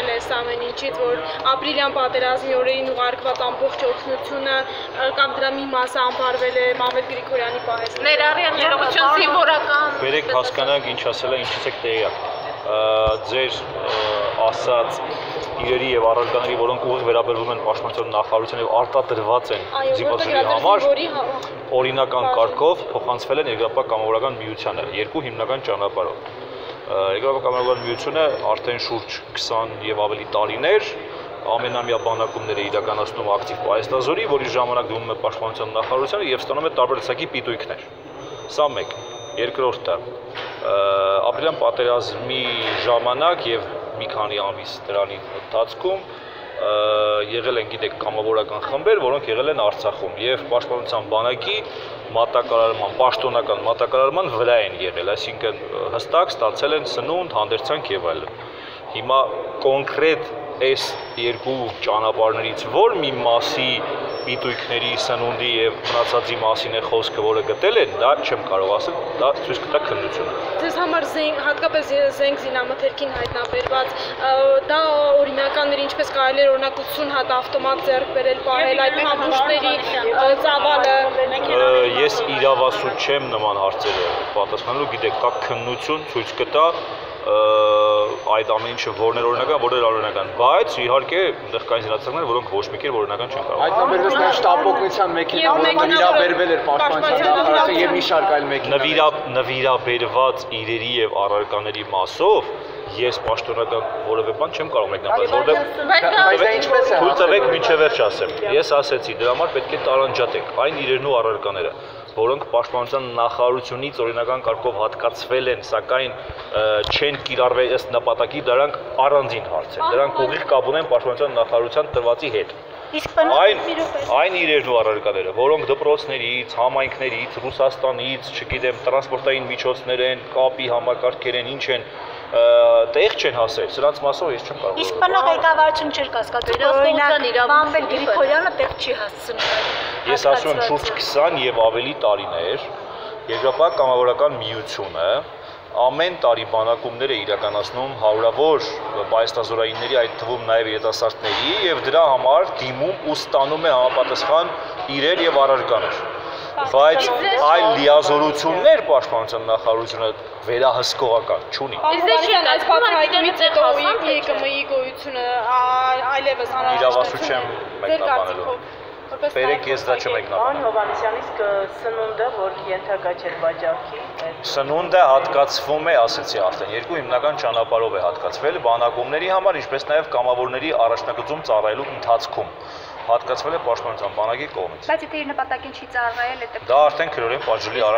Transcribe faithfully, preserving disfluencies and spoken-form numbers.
խուսափել է ամեն ինչից, որ ապրիլյան պատերազմի օրերին ուղարկված ամբողջ օգնությունը կամ դրա մի մասը անբարվել է Մամեդ Գրիգորյանի պահեստը։ Ներառյալ ներողություն զինվորական։ Բերեք հասկանանք ինչ ասել է, ինչից եք տեղյակ։ Ձեր ասած իրերի եւ առարկաների, որոնք ուղիղ վերաբերվում են պաշտպանության նախարարության եւ արտադրված են զինվորների համար, օրինական կարգով փոխանցվել են Երկրապահ կամավորական միությանը երկու հիմնական ճանապարհով։ Երկրապահ կամավորական միությունը արդեն շուրջ քսան եւ ավելի տարիներ ամենամյա բանակումներ է իրականացնում ակտիվ պահեստազորի, որի ժամանակ դիմում է պաշտպանության նախարարությանը եւ ստանում է տարբեր տեսակի պիտույքներ։ Սա մեկ։ Երկրորդը ապրիլյան պատերազմի ժամանակ եւ մի քանի ամիս դրանի ընթացքում եղել են, գիտեք, կամավորական խմբեր, որոնք եղել են Արցախում եւ պաշտպանության բանակի մատակարարման, պաշտոնական մատակարարման վրա են եղել, այսինքն հստակ ստացել են սնունդ, հանդերձանք եւ այլն։ Հիմա կոնկրետ այս երկու ճանապարհներից որ մի մասի պիտույքների, սնունդի եւ մնացածի մասին է խոսքը, որը գտել են, դա չեմ կարող ասել, դա ցույց կտա քննությունը։ Ձեզ համար զենք, հատկապես զենք զինամթերքին հայտնաբերված, դա օրինականների ինչպես կարելի է օրինակ ութսուն հատ ավտոմատ ձեռք բերել, պահել այդ փամփուշտների ծավալը։ Ես իրավասու չեմ նման հարցերը պատասխանելու, գիտեք, կա քննություն, ցույց կտա այդ ամեն ինչը որն էր օրինական, որն էր անօրինական, բայց իհարկե այնտեղ կային զինատեսակներ, որոնք ոչ մի կերպ օրինական չեն կարող։ Հայտնաբերվեց նաև շտապօգնության մեքենա, որը նվիրաբերվել էր պաշտպանության նախարարության եւ մի շարք այլ մեքենաներ։ Նվիրաբերված իրերի եւ առարկաների մասով ես պաշտոնական որևէ բան չեմ կարող մեկնաբանել, որովհետեւ թույլ տվեք մինչև վերջ ասեմ։ Ես ասեցի, դրա համար պետք է տարանջատենք այն իրերն ու առարկաները, որոնք պաշտպանության նախարարությունից օրինական կարգով հատկացվել են, սակայն չեն կիրառվել ըստ նպատակի, դրանք առանձին հարց են։ Դրանք ուղիղ կապ ունեն պաշտպանության նախարարության տրվածի հետ։ Այն այն իրերն ու առարկաները, որոնք դպրոցներից, համայնքներից, Ռուսաստանից, չգիտեմ, տրանսպորտային միջոցներ են, կապի համակարգեր են, ինչ են, տեղ չեն հասել, սրանց մասով ես չեմ կարող։ Իսկ բանա ղեկավարություն չէր կասկածել, օրինակ Մամեդ Գրիգորյանը տեղ չի հասցնում։ Ես ասում եմ շուրջ քսան եւ ավելի տարիներ Երկրապահ կամավորական միությունը ամեն տարի բանակումներ է իրականացնում հարյուրավոր պահեստազորայինների, այդ թվում նաև երիտասարդների, եւ դրա համար դիմում ու ստանում է համապատասխան իրեր եւ առարկաներ։ Բայց այլ լիազորություններ պաշտպանության նախարարությունը վերահսկողական չունի։ Իսկ այս բացահայտումից հետո ԵԿՄ-ի գոյությունը այլևս անհրաժեշտ իրավասու չեմ մեկնաբանելու։ Բերեք ես դա չմեկնաբանեմ։ Պարոն Հովհաննիսյան, իսկ սնունդը, որ ենթակա չէր վաճառքի, սնունդը հատկացվում է, ասեցի արդեն, երկու հիմնական ճանապարհով է հատկացվել բանակումների համար, ինչպես նաև կամավորների առաջնագծում ծառայելու ընթացքում հատկացվել է պաշտպանության բանակի կողմից։ Բայց եթե իր նպատակին չի ծառայել, դա արդեն քրորեն պատժելի